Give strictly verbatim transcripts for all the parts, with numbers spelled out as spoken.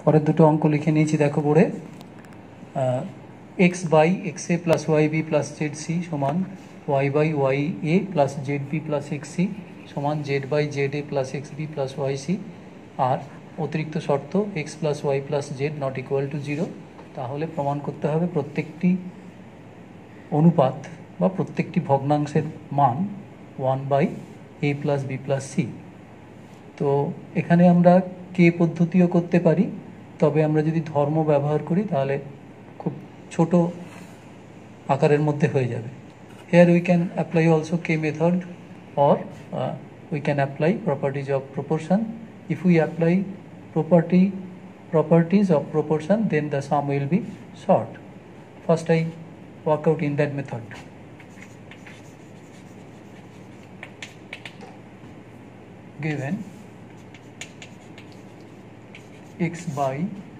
পরের দুটো অঙ্ক লিখে নিয়েছি, দেখো পড়ে। X by x a plus y b plus z c সমান y by y a plus z b plus x c সমান z by z a plus x b plus y c. আর অতিরিক্ত শর্ত x plus y plus z not equal to zero. তাহলে প্রমাণ করতে হবে প্রত্যেকটি অনুপাত বা প্রত্যেকটি ভগ্নাংশের মান one by a plus b plus c. তো এখানে আমরা কে পদ্ধতিও করতে পারি, তবে আমরা যদি ধর্ম ব্যবহার করি তাহলে খুব ছোট আকারের মধ্যে হয়ে যাবে। Here we can apply also K method, or uh, we can apply properties of proportion. If we apply property properties of proportion, then the sum will be short. First I work out in that method. Given x by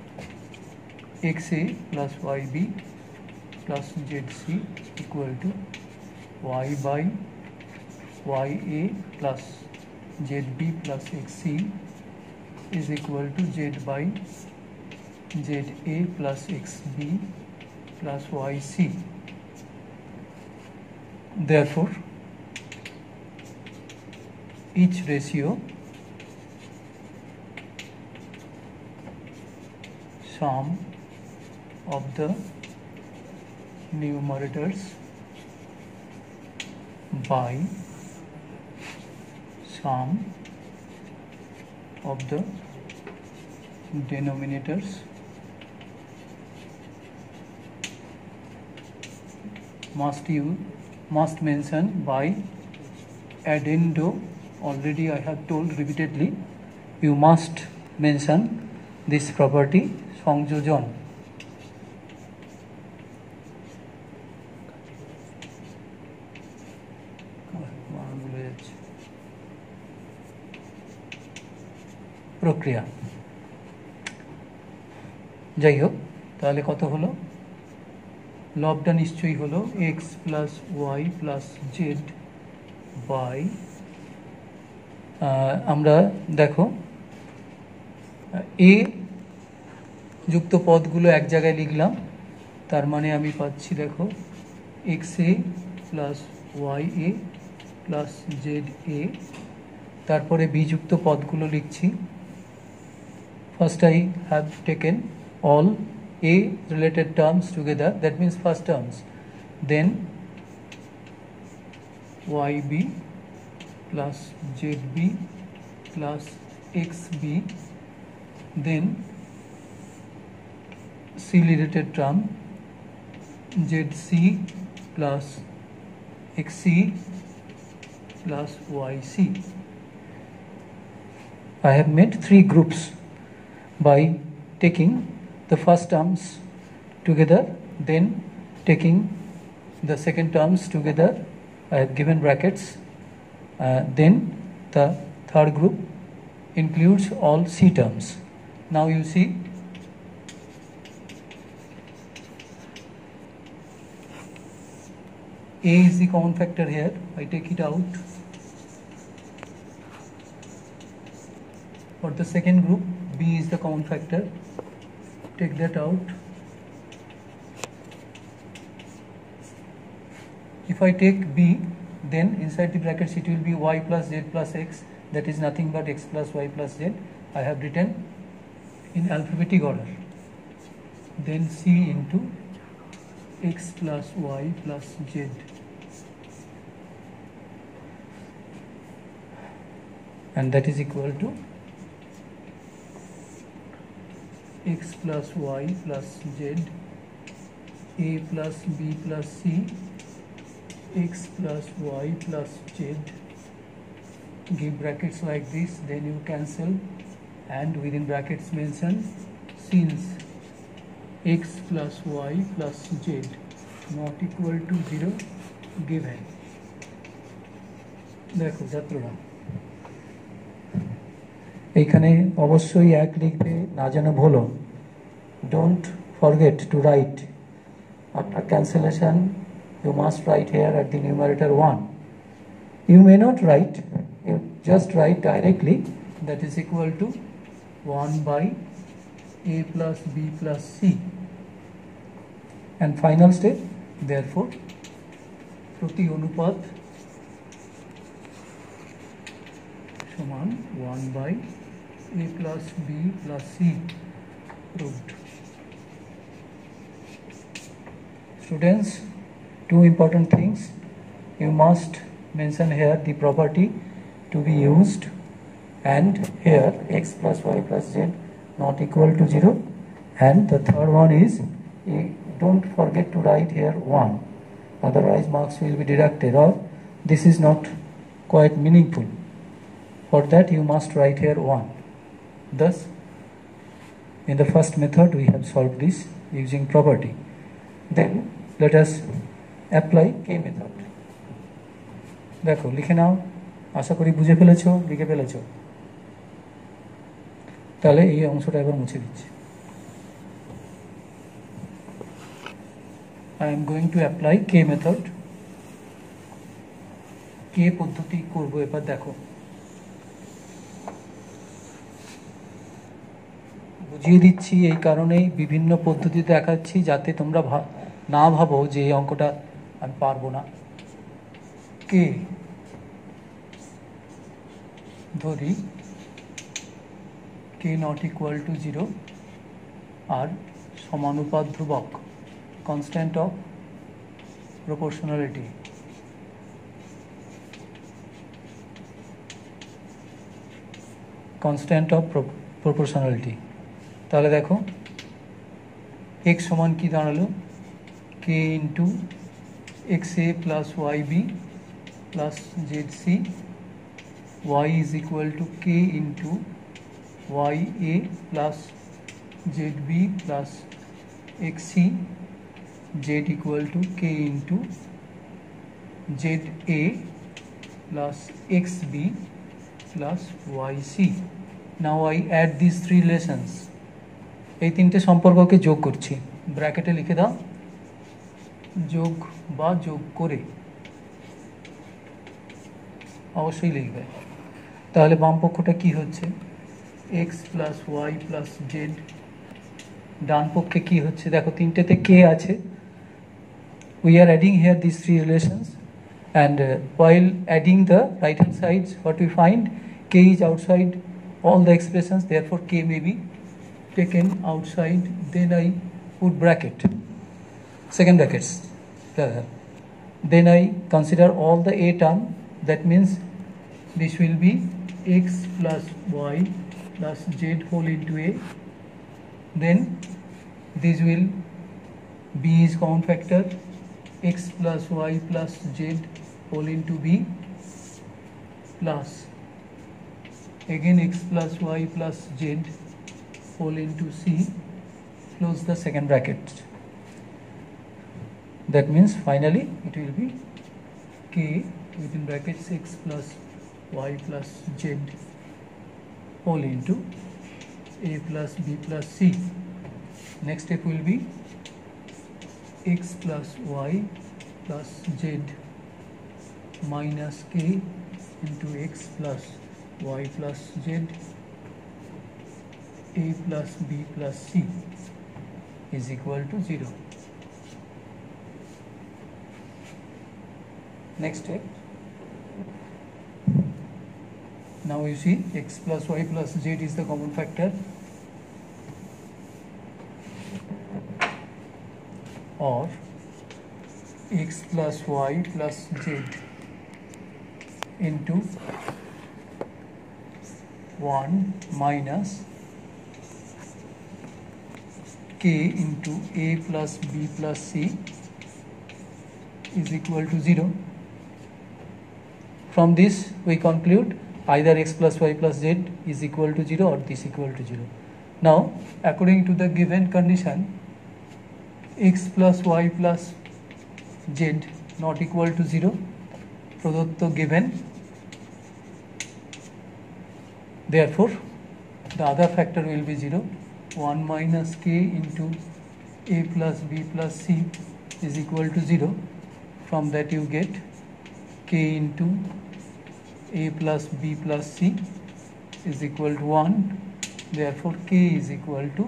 xa plus yb plus zc equal to y by ya plus zb plus xc is equal to z by za plus xb plus yc. Therefore, each ratio sum of the numerators by sum of the denominators must you must mention by addendo. Already I have told repeatedly, you must mention this property সংযোজন। প্রক্রিয়া যাই হোক, তাহলে কত হলো? লবটা নিশ্চয়ই হলো x plus y plus z by, আমরা দেখো এ যুক্ত পদগুলো এক জায়গায় লিখলাম, তার মানে আমি পাচ্ছি দেখো x a plus y a plus z a. তারপরে বি যুক্ত পদগুলো লিখছি। First I have taken all A related terms together, that means first terms, then Y B plus Z B plus X B, then C related term Z C plus X C plus Y C. I have made three groups by taking the first terms together, then taking the second terms together, I have given brackets, uh, then the third group includes all C terms. Now you see A is the common factor here, I take it out. For the second group, B is the common factor, take that out. If I take B, then inside the brackets it will be y plus z plus x, that is nothing but x plus y plus z. I have written in alphabetic order. Then C into x plus y plus z. And that is equal to x plus y plus z, a plus b plus c, x plus y plus z. Give brackets like this, then you cancel, and within brackets mention since x plus y plus z not equal to zero given. দেখো ছাত্ররা, এইখানে অবশ্যই এক লিখবে, না যেন ভুলো। Don't forget to write after cancellation. You must write here at the numerator one. You may not write, you just write directly, that is equal to one by a plus b plus c. And final step, therefore, proti অনুপাত সমান one by a plus b plus c proved. Students, two important things. You must mention here the property to be used, and here x plus y plus z not equal to zero, and the third one is you don't forget to write here one, otherwise marks will be deducted or this is not quite meaningful. For that you must write here one. Thus in the first method we have solved this using property. Then let us apply K method. দেখো লিখে নাও, আশা করি বুঝে ফেলেছো, লিখে ফেলেছো। তাহলে এই অংশটা এবার মুছে দিচ্ছি। I am going to apply K method. K পদ্ধতি করব এবার। দেখো বুঝিয়ে দিচ্ছি এই কারণেই বিভিন্ন পদ্ধতি দেখাচ্ছি যাতে তোমরা না ভাবো যে এই অঙ্কটা আমি পারবো না। কে ধরি k not equal to zero আর সমানুপাত ধ্রুবক, constant of proportionality. Constant of proportionality. তাহলে দেখো x সমান কি দাঁড়ালো, k into x a plus y b plus z c, y is equal to k into y a plus z b plus x c, z equal to k into z a plus x b plus y c. Now I add these three relations. এই তিনটে সম্পর্ককে যোগ করছি, ব্র্যাকেটে লিখে দাও যোগ বা যোগ করে, অবশ্যই লিখবে। তাহলে বাম পক্ষটা কি হচ্ছে x plus y plus z, ডান পক্ষে কি হচ্ছে দেখো তিনটেতে কে আছে। We are adding here this three relations, and while adding the right hand sides what we find, k is outside all the expressions, therefore k may be taken outside. Then I put bracket, second brackets, then I consider all the a term, that means this will be x plus y plus z whole into a, then this will b is common factor, x plus y plus z whole into b plus again x plus y plus z whole into c, close the second bracket. That means finally it will be k within brackets x plus y plus z whole into a plus b plus c. Next step will be x plus y plus z minus k into x plus y plus z a plus b plus c is equal to zero. Next step, now you see x plus y plus z is the common factor, or x plus y plus z into one minus k into a plus b plus c is equal to zero. From this we conclude either x plus y plus z is equal to zero or this equal to zero. Now according to the given condition, x plus y plus z not equal to zero, প্রদত্ত given, therefore the other factor will be zero. one minus k into a plus b plus c is equal to zero. From that you get k into a plus b plus c is equal to one. therefore k is equal to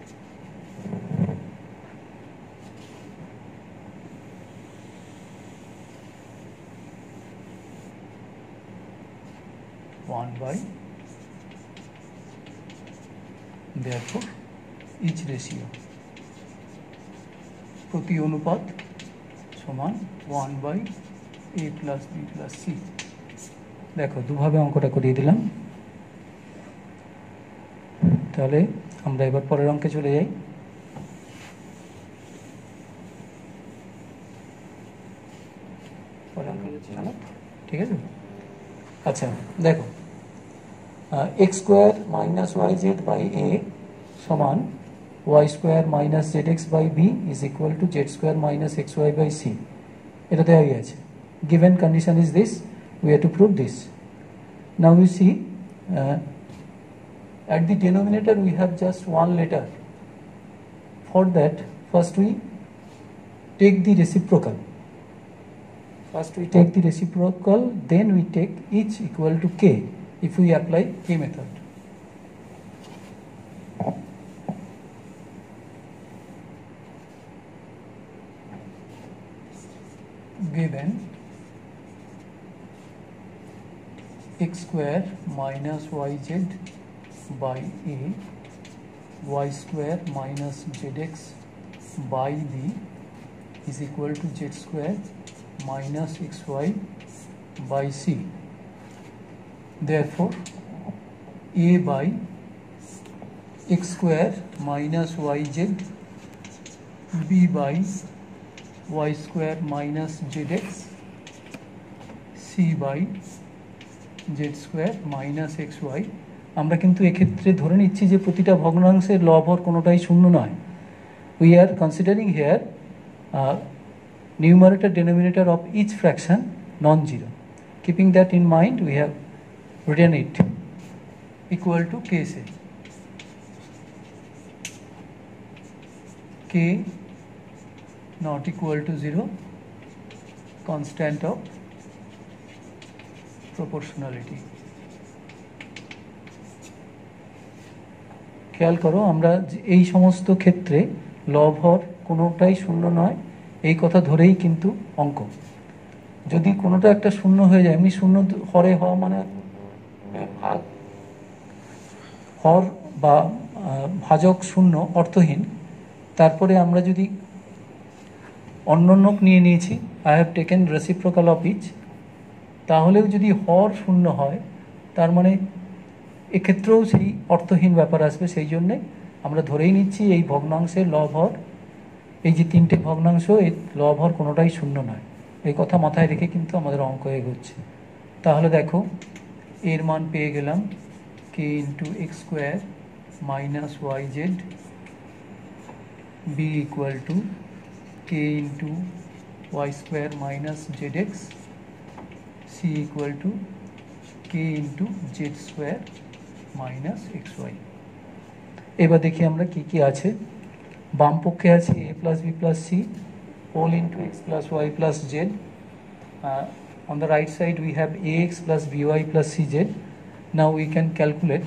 one by therefore each ratio প্রতি অনুপাত সমান one by a plus b plus c। দেখো দুভাবে অঙ্কটা করিয়ে দিলাম। তাহলে আমরা এবার পরের অঙ্কে চলে যাই। ঠিক আছে, আচ্ছা দেখো x square minus y z by a সমান y square minus z x by b is equal to z square minus x y by c. এটা দেওয়া গিয়েছে। given condition is this, we have to prove this. Now you see uh, at the denominator we have just one letter. For that first we take the reciprocal. First we take the reciprocal, then we take each equal to k if we apply k method. Given x square minus yz by a, y square minus zx by b is equal to z square minus xy by c. Therefore a by x square minus yz, b by y square minus zx, c by z square minus xy। আমরা কিন্তু এক্ষেত্রে ধরে নিচ্ছি যে প্রতিটা ভগ্নাংশের লবহর কোনোটাই শূন্য নয়। We are considering here numerator denominator of each fraction non-zero. Keeping that in mind, we have written it equal to k say k not equal to zero, constant of proportionality. খেয়াল করো আমরা এই সমস্ত ক্ষেত্রে লবহর কোনোটাই শূন্য নয় এই কথা ধরেই কিন্তু অঙ্ক। যদি কোনোটা একটা শূন্য হয়ে যায়, এমনি শূন্য হরে হওয়া মানে হর বা ভাজক শূন্য অর্থহীন। তারপরে আমরা যদি অন্যন্যক নিয়ে নিয়েছি, I have taken reciprocal of each, তাহলেও যদি হর শূন্য হয় তার মানে এক্ষেত্রেও সেই অর্থহীন ব্যাপার আসবে। সেই জন্যে আমরা ধরেই নিচ্ছি এই ভগ্নাংশের লবহর, এই যে তিনটে ভগ্নাংশ এই লবহর কোনোটাই শূন্য নয়। এই কথা মাথায় রেখে কিন্তু আমাদের অঙ্ক এগোচ্ছে। তাহলে দেখো এর মান পেয়ে গেলাম k into x square minus y z b equal to k into y square minus z x c equal to k into z square minus x y. এবার দেখি আমরা কি কি আছে। বাম পক্ষে আছে a plus b plus c whole into x plus y plus z. Uh, on the right side we have ax plus by plus cz. Now we can calculate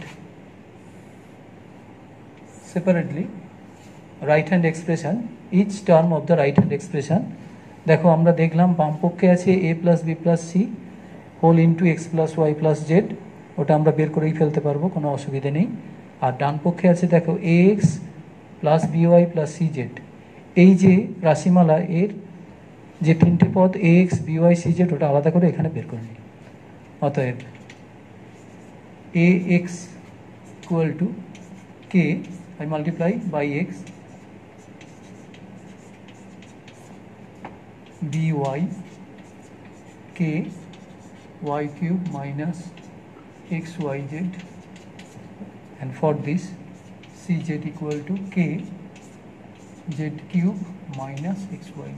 separately right hand expression, each term of the right hand expression. দেখো আমরা দেখলাম বাম পক্ষে আছে a plus b plus c whole into x plus y plus z, ওটা আমরা বের করেই ফেলতে পারবো, কোনো অসুবিধা নেই। আর ডান পক্ষে আছে দেখো ax প্লাস বিওয়াই প্লাস সিজেড। এই যে রাশিমালা এর যে তিনটে পদ এ এক্স বিওয়াই সিজেড ওটা আলাদা করে এখানে বের করে নিই। অতএব a x equal to k I multiply by x b y k y cube minus x y z, and for this cz equal to k z cube minus xyz.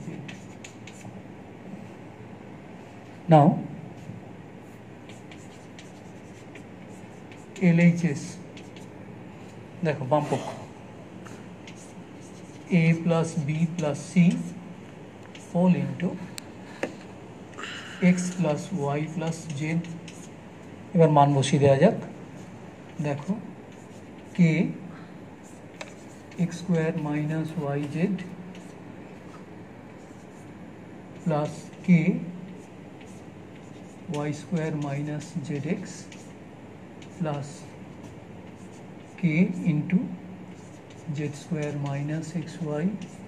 Now L H S দেখো বাম পক্ষ a plus b plus c whole into x plus y plus z। এবার মান বসিয়ে দেওয়া যাক। দেখো k x square minus y z plus k y square minus z x plus k into z square minus x y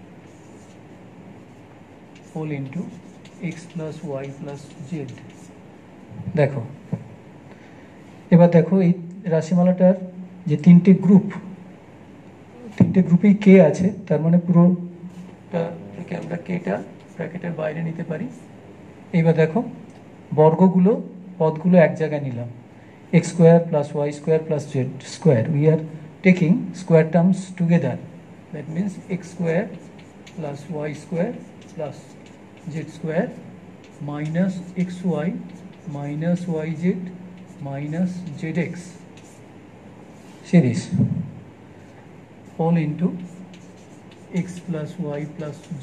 whole into x plus y plus z. দেখো এবার দেখো এই রাশিমালাটার যে তিনটে গ্রুপ, তিনটে গ্রুপেই কে আছে, তার মানে পুরোটা থেকে আমরা কেটা ব্র্যাকেটের বাইরে নিতে পারি। এইবার দেখো বর্গগুলো পদগুলো এক জায়গায় নিলাম, x square plus y square plus z square, we are taking square terms together, that means x square plus y square plus z square minus x y minus y z minus zx series all into x plus y plus z।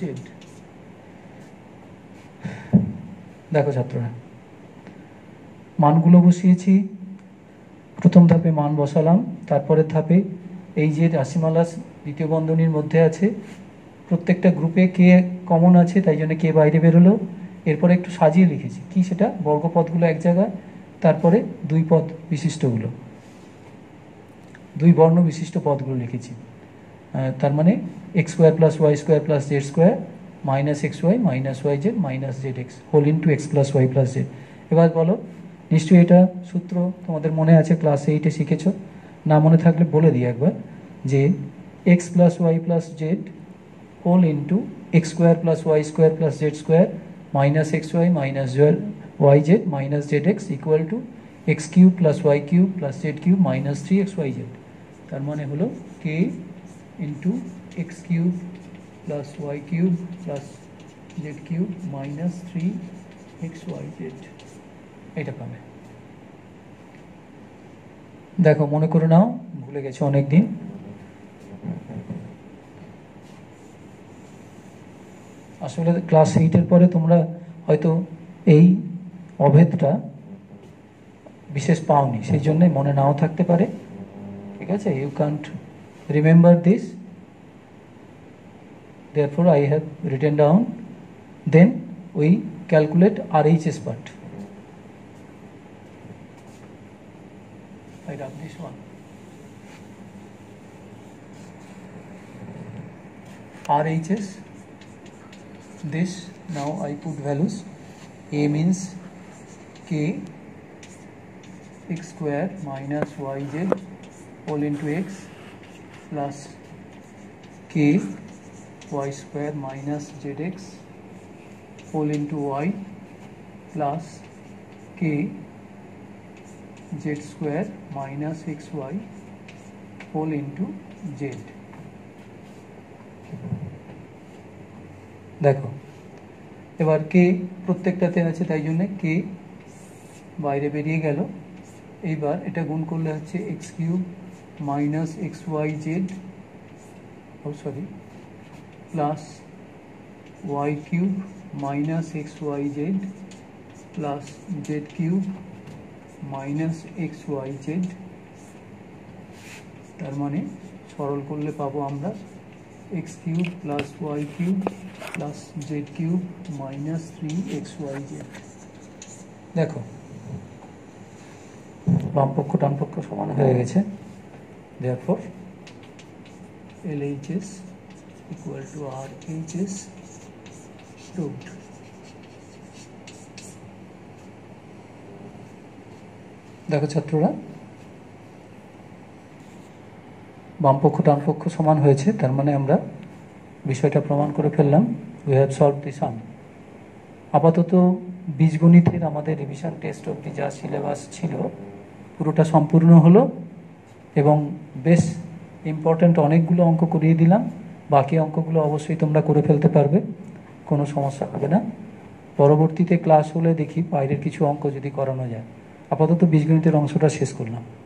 দেখো ছাত্ররা মানগুলো বসিয়েছি, প্রথম ধাপে মান বসালাম, তারপরের ধাপে এই যে রাশিমালা দ্বিতীয় বন্ধনীর মধ্যে আছে প্রত্যেকটা গ্রুপে কে কমন আছে তাই জন্য কে বাইরে বেরোলো, এরপরে একটু সাজিয়ে লিখেছি কি সেটা বর্গপদগুলো এক জায়গায়, তারপরে দুই পদ বিশিষ্টগুলো দুই বর্ণ বিশিষ্ট পদগুলো লিখেছি, তার মানে x square plus y square plus z square minus x y minus y z minus z x whole into x plus y plus z. এবার বলো নিশ্চয়ই এটা সূত্র তোমাদের মনে আছে, ক্লাস এইটে শিখেছো, না মনে থাকলে বলে দিই একবার, যে x plus y plus z whole into x square plus y square plus z square minus x y minus y z minus z x equal to x cube plus y cube plus z cube minus three x y z. তার মানে হলো k into x cube plus y cube plus z cube minus three x y z, এটা পাবে। দেখো মনে করে নাও, ভুলে গেছো অনেক দিন। আসলে ক্লাস এইটের পরে তোমরা হয়তো এই অভেদটা বিশেষ পাওনি, সেই জন্য মনে নাও থাকতে পারে, ঠিক আছে, you can't remember this, therefore I have written down, then we calculate R H S part. I write this one, R H S, this, now I put values, A means K x square minus yz whole into x plus K y square minus zx whole into y plus K z square minus xy whole into z। দেখো এবার কে প্রত্যেকটাতে আছে তাই জন্য কে বাইরে বেরিয়ে গেল। এইবার এটা গুণ করলে হচ্ছে x cube minus x y z oh sorry plus y cube minus x y z plus z cube minus x y z. তার মানে সরল করলে পাবো আমরা x cube plus y cube plus z cube minus three x y z. দেখো বাম পক্ষ ডান পক্ষ সমান হয়ে গেছে, therefore L H S equal to R H S proved। দেখো ছাত্ররা বাম পক্ষ ডান পক্ষ সমান হয়েছে, তার মানে আমরা বিষয়টা প্রমাণ করে ফেললাম, we have solved the sum। আপাতত বীজগণিতের আমাদের রিভিশন টেস্ট অবধি যা সিলেবাস ছিল পুরোটা সম্পূর্ণ হলো এবং বেশ ইম্পর্ট্যান্ট অনেকগুলো অঙ্ক করিয়ে দিলাম, বাকি অঙ্কগুলো অবশ্যই তোমরা করে ফেলতে পারবে, কোনো সমস্যা হবে না। পরবর্তীতে ক্লাস হলে দেখি বাইরের কিছু অঙ্ক যদি করানো যায়। আপাতত বীজগণিতের অংশটা শেষ করলাম।